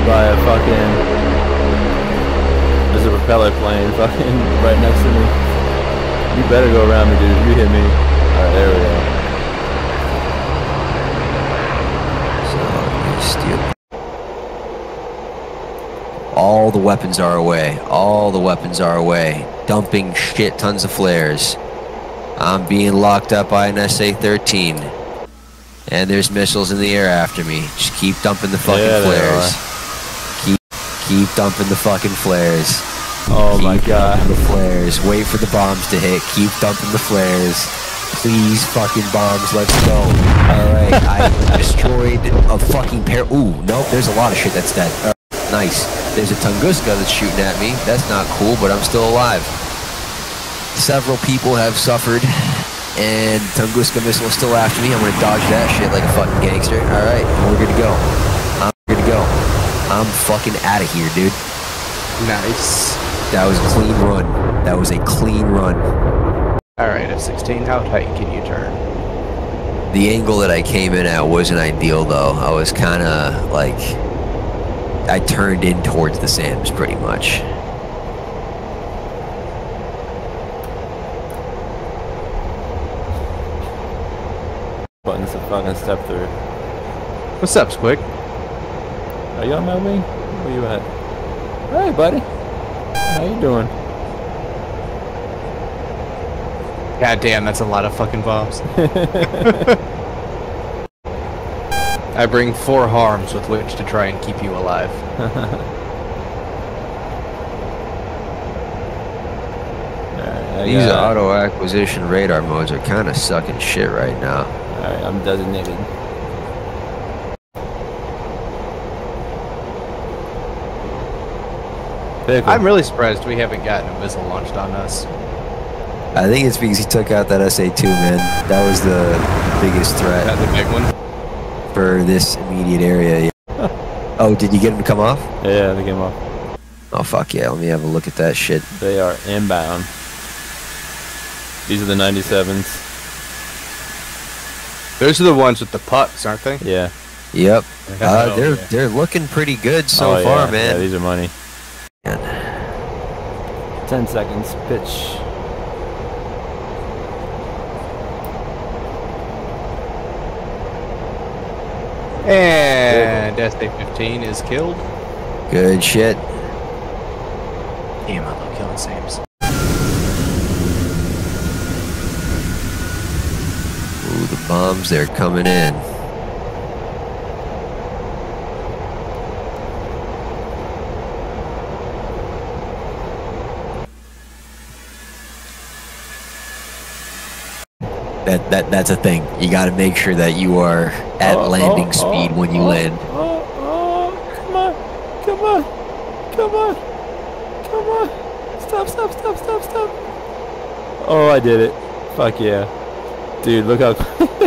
killed by a fucking... There's a propeller plane fucking right next to me. You better go around me, dude. If you hit me. Alright, there we go. So, steal. All the weapons are away. All the weapons are away. Dumping shit tons of flares. I'm being locked up by an SA-13. And there's missiles in the air after me. Just keep dumping the fucking flares. Keep dumping the fucking flares. Oh my god. The flares. Wait for the bombs to hit. Keep dumping the flares. Please, fucking bombs, let's go. Alright, I destroyed a fucking pair. Ooh, nope, there's a lot of shit that's dead. Nice. There's a Tunguska that's shooting at me. That's not cool, but I'm still alive. Several people have suffered, and Tunguska missile is still after me. I'm gonna dodge that shit like a fucking gangster. Alright, we're good to go. I'm good to go. I'm fucking out of here, dude. Nice. That was a clean run. That was a clean run. Alright, F-16, how tight can you turn? The angle that I came in at wasn't ideal, though. I was kind of like... I turned in towards the SAMs, pretty much. Buttons to fucking step through. What's up, Squig? Are you on my wing? Where you at? Hey, buddy. How you doing? God damn, that's a lot of fucking bombs. I bring 4 harms with which to try and keep you alive. These auto acquisition radar modes are kind of sucking shit right now. Alright, I'm designated. Vehicle. I'm really surprised we haven't gotten a missile launched on us. I think it's because he took out that SA-2, man. That was the biggest threat. That's the big one. For this immediate area. Oh, did you get him to come off? Yeah, they came off. Oh, fuck yeah. Let me have a look at that shit. They are inbound. These are the 97s. Those are the ones with the pucks, aren't they? Yeah. Yep. Yeah. They're looking pretty good so far, man. Yeah, these are money. Man. 10 seconds. Pitch. And SA-15 is killed. Good shit. Damn, I love killing SAMs. Ooh, the bombs, they're coming in. That's a thing. You got to make sure that you are at landing speed when you land. Come on. Come on. Come on. Come on. Stop. Oh, I did it. Fuck yeah. Dude, look how...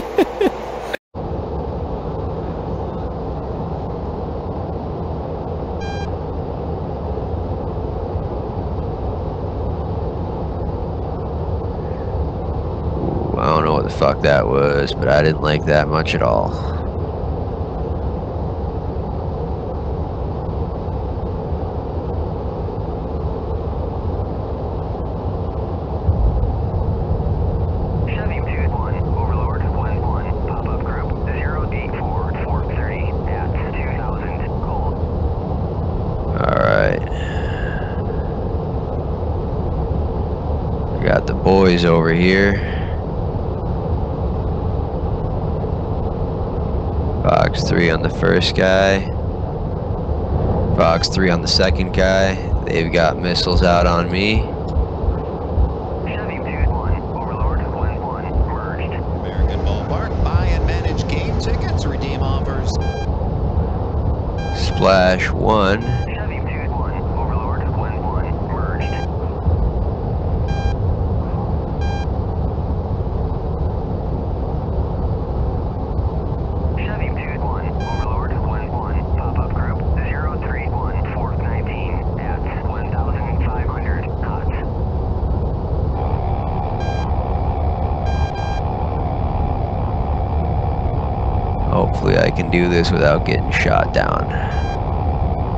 I don't know what the fuck that was, but I didn't like that much at all. Chevy 2-1, Overlord 1-1, pop-up group 084-430 at 2000, cold. Alright. I got the boys over here. Fox 3 on the first guy. Fox 3 on the second guy. They've got missiles out on me. Chevy 2-1, Overlord 1-1, merged. American Ballpark, buy and manage game tickets, redeem offers. Splash 1. Chevy 2-1, Overlord 1-1, merged. Chevy 2-1, Overlord 1-1, pop-up group 031-419 at 1,500 knots. Hopefully I can do this without getting shot down.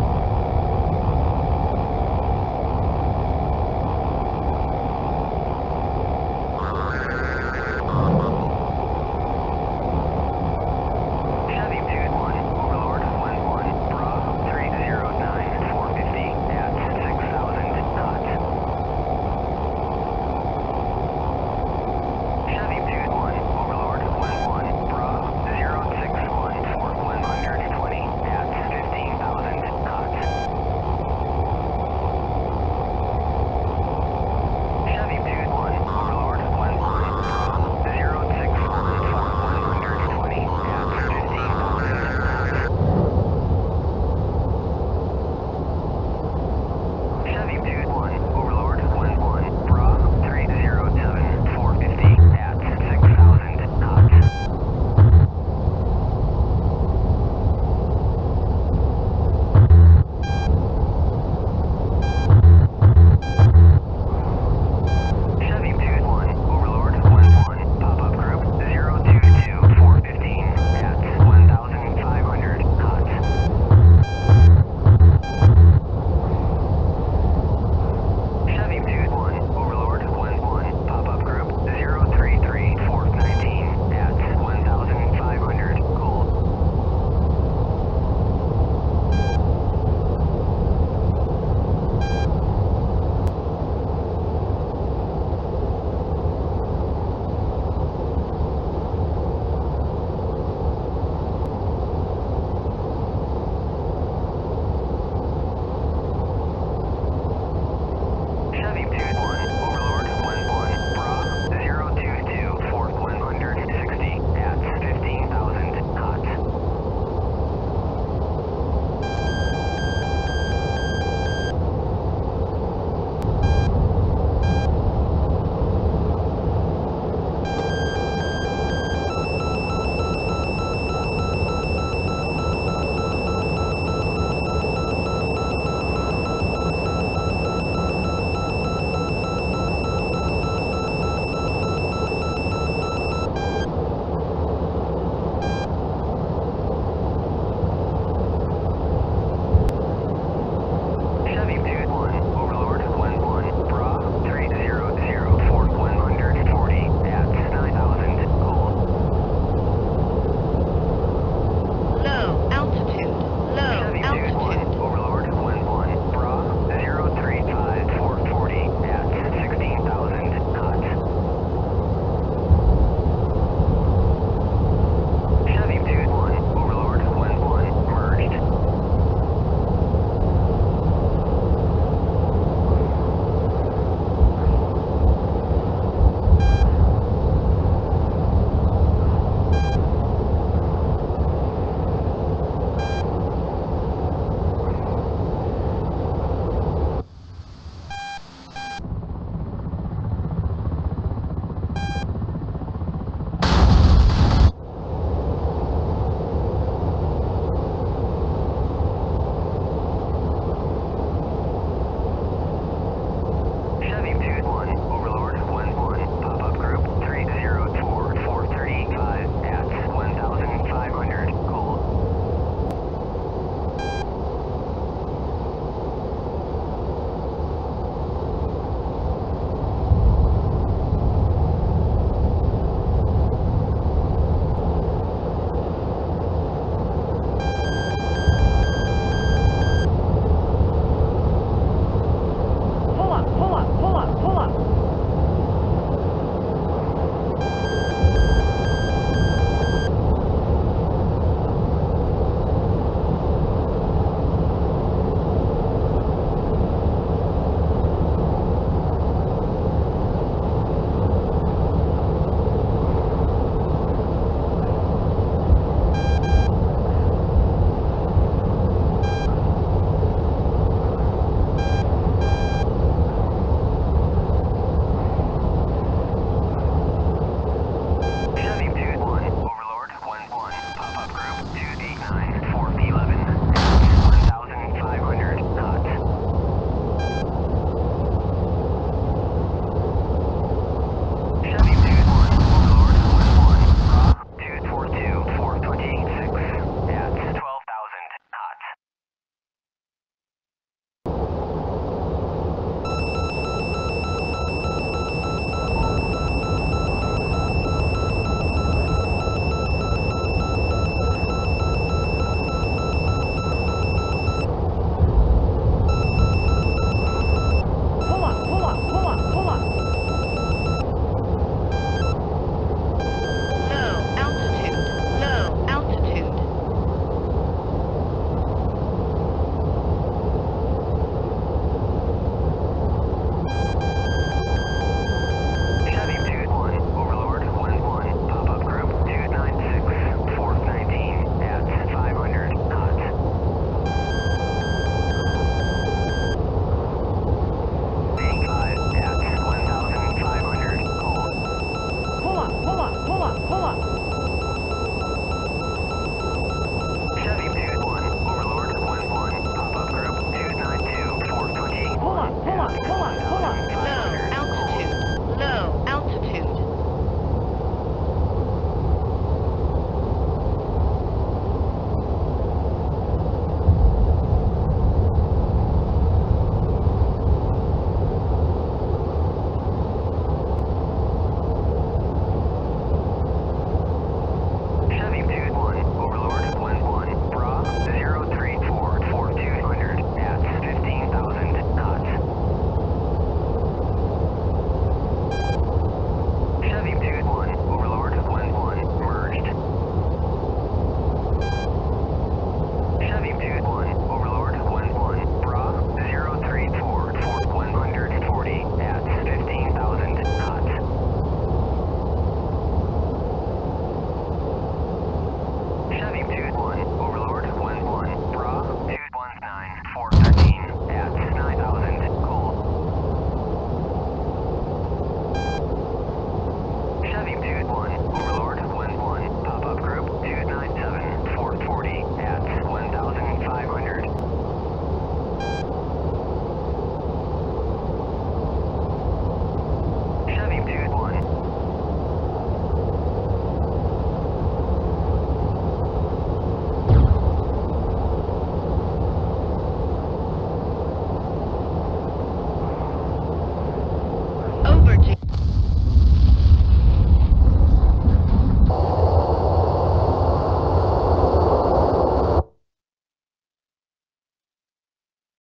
9.